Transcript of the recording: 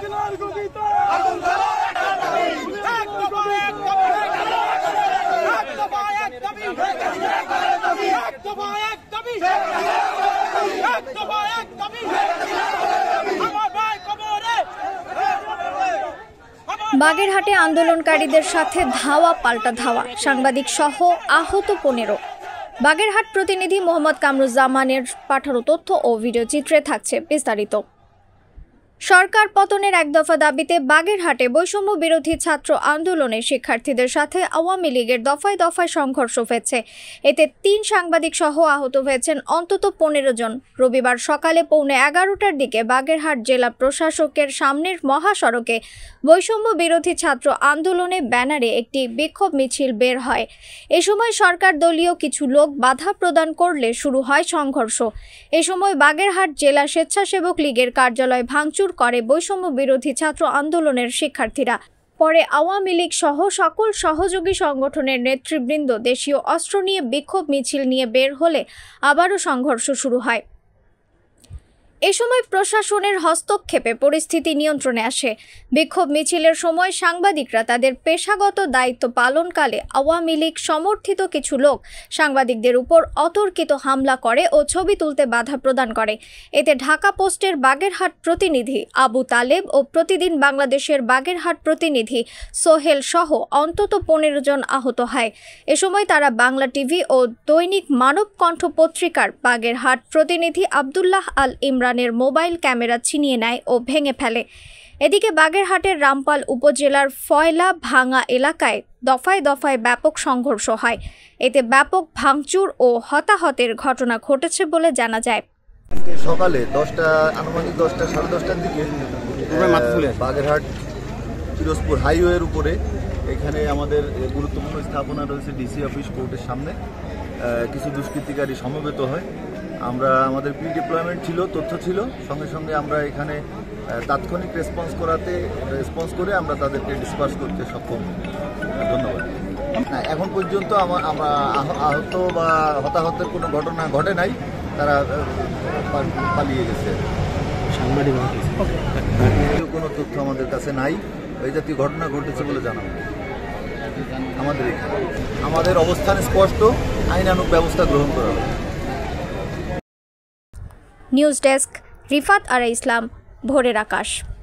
বাগেরহাটে আন্দোলনকারীদের সাথে ধাওয়া পাল্টা ধাওয়া, সাংবাদিক সহ আহত 15। বাগেরহাট প্রতিনিধি মোহাম্মদ কামরুজ্জামানের পাঠানো তথ্য ও ভিডিও চিত্রে থাকছে বিস্তারিত। সরকার পতনের এক দফা দাবিতে বাগেরহাটে বৈষম্য বিরোধী ছাত্র আন্দোলনে শিক্ষার্থীদের সাথে আওয়ামী লীগের দফায় দফায় সংঘর্ষ হয়েছে। এতে 3 সাংবাদিক সহ আহত হয়েছেন অন্তত 15 জন। রবিবার সকালে 11:15টার দিকে বাগেরহাট জেলা প্রশাসকের সামনের মহাসড়কে বৈষম্য বিরোধী ছাত্র আন্দোলনে ব্যানারে একটি বিক্ষোভ মিছিল বের হয়। এ সময় সরকার দলীয় কিছু লোক বাধা প্রদান করলে শুরু হয় সংঘর্ষ। এ সময় বাগেরহাট জেলা স্বেচ্ছাসেবক লীগের কার্যালয় ভাঙচুর করে বৈষম্য বিরোধী ছাত্র আন্দোলনের শিক্ষার্থীরা। পরে আওয়ামী লীগ সহ সকল সহযোগী সংগঠনের নেতৃবৃন্দ দেশীয় অস্ত্র নিয়ে বিক্ষোভ মিছিল নিয়ে বের হলে আবারও সংঘর্ষ শুরু হয়। এ সময় প্রশাসনের হস্তক্ষেপে পরিস্থিতি নিয়ন্ত্রণে আসে। বিক্ষোভ মিছিলের সময় সাংবাদিকরা তাদের পেশাগত দায়িত্ব পালনকালে আওয়ামী লীগ সমর্থিত কিছু লোক সাংবাদিকদের উপর অতর্কিত হামলা করে ও ছবি তুলতে বাধা প্রদান করে। এতে ঢাকা পোস্টের বাগেরহাট প্রতিনিধি আবু তালেব ও প্রতিদিন বাংলাদেশের বাগেরহাট প্রতিনিধি সোহেল সহ অন্তত 15 জন আহত হয়। এ সময় তারা বাংলা টিভি ও দৈনিক মানব কণ্ঠ পত্রিকার বাগেরহাট প্রতিনিধি আব্দুল্লাহ আল ইমরানের মোবাইল ক্যামেরা ছিনিয়ে নেয় ও ভেঙে ফেলে। এদিকে বাগেরহাটের রামপাল উপজেলার ফয়লা ভাঙা এলাকায় দফায় দফায় ব্যাপক সংঘর্ষ হয়। এতে ব্যাপক ভাঙচুর ও হতাহতের ঘটনা ঘটেছে বলে জানা যায়। সকালে আনুমানিক 10টা সাড়ে 10টার দিকে বাগেরহাট পিরোজপুর হাইওয়ের উপরে এখানে আমাদের গুরুত্বপূর্ণ স্থাপনা রয়েছে ডিসি অফিস কোর্টের সামনে কিছু দুষ্কৃতিকারী সমবেত হয়। আমাদের প্রি ডিপ্লয়মেন্ট ছিল, তথ্য ছিল, সঙ্গে সঙ্গে আমরা এখানে তাৎক্ষণিক রেসপন্স করে আমরা তাদেরকে ডিসপার্স করতে সক্ষম। ধন্যবাদ। এখন পর্যন্ত আমরা আহত বা হতাহতের কোনো ঘটনা ঘটে নাই, তারা পালিয়ে গেছে। কোনো তথ্য আমাদের কাছে নাই, এই জাতীয় ঘটনা ঘটেছে বলে জানাবো। আমাদের অবস্থান স্পষ্ট, আইনানুগ ব্যবস্থা গ্রহণ করা হবে। নিউজ ডেস্ক, রিফাত আরা ইসলাম, ভোরের আকাশ।